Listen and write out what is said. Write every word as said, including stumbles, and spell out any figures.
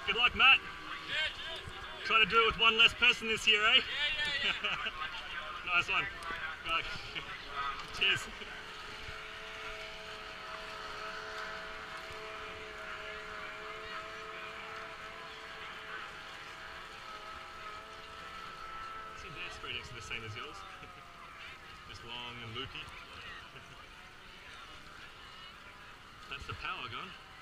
Good luck, Matt. Try to do it with one less person this year, eh? Yeah, yeah, yeah. Nice one. Right. Cheers. See, their spread X is the same as yours. Just long and loopy. That's the power gone.